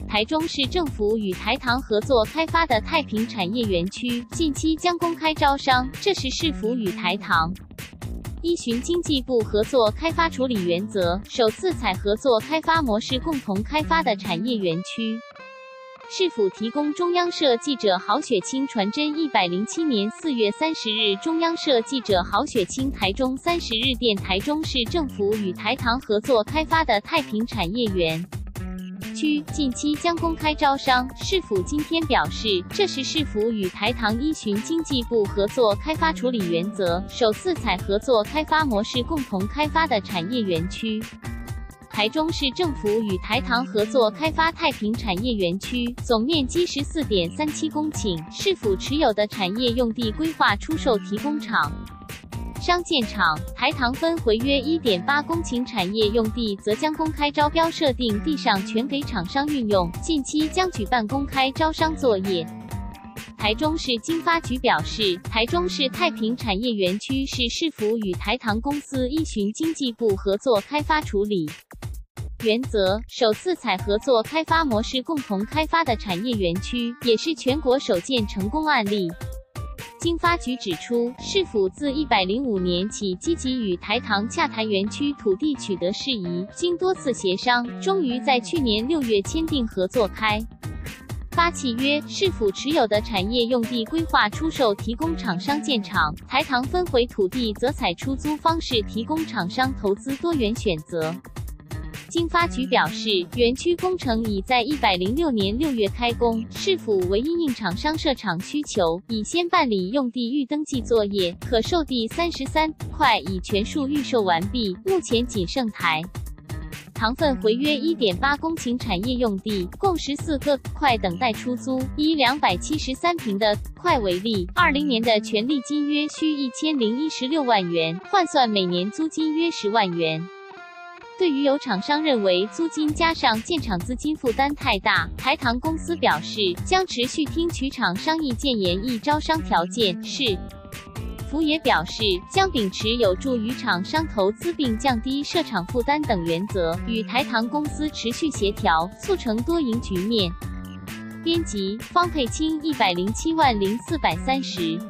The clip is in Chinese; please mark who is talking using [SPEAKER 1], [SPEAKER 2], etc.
[SPEAKER 1] 台中市政府与台糖合作开发的太平产业园区，近期将公开招商。这是市府与台糖依循经济部合作开发处理原则，首次采合作开发模式共同开发的产业园区。市府提供中央社记者郝雪清传真107年4月30日，中央社记者郝雪清台中30日电，台中市政府与台糖合作开发的太平产业园区近期将公开招商。市府今天表示，这是市府与台糖依循经济部合作开发处理原则，首次采合作开发模式共同开发的产业园区。台中市政府与台糖合作开发太平产业园区，总面积14.37公顷，市府持有的产业用地规划出售提供厂商建厂，台糖分回约1.8公顷产业用地则将公开招标设定地上权给厂商运用，近期将举办公开招商作业。台中市经发局表示，台中市太平产业园区是市府与台糖公司依循经济部合作开发处理原则，首次采合作开发模式共同开发的产业园区，也是全国首件成功案例。经发局指出，市府自105年起积极与台糖洽谈园区土地取得事宜，经多次协商，终于在去年6月签订合作开发契约。市府持有的产业用地规划出售提供厂商建厂，台糖分回土地则采出租方式提供厂商投资多元选择。经发局表示，园区工程已在106年6月开工，市府为因应厂商设厂需求，已先办理用地预登记作业，可售地33块已全数预售完毕，目前仅剩台糖份回约1.8公顷产业用地，共14个块等待出租。以273平的块为例，20年的权利金约需1016万元，换算每年租金约10万元。对于有厂商认为租金加上建厂资金负担太大，台糖公司表示将持续听取厂商意见，研议招商条件。市府也表示将秉持有助于厂商投资并降低设厂负担等原则，与台糖公司持续协调，促成多赢局面。编辑：方佩清，1070430。